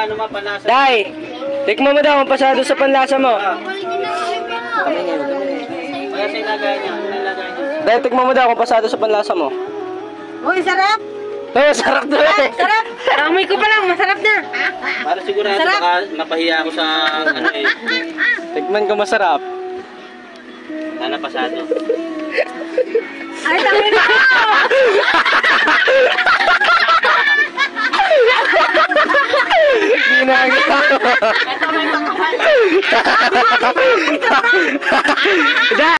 ano mapanasa. Day, tikman mo daw kung pasado sa panlasa mo. Kaya sa ilagay niya. Day, tikman mo daw kung pasado sa panlasa mo. Uy, sarap! Oh, sarap to eh. Sarap! Amoy ko pa lang, masarap na. Para sigurado baka mapahiya ako sa ano eh. Tikman ko masarap. Sana pasado. Ay, tangin na! Ginagawa. Ito may pangkahan.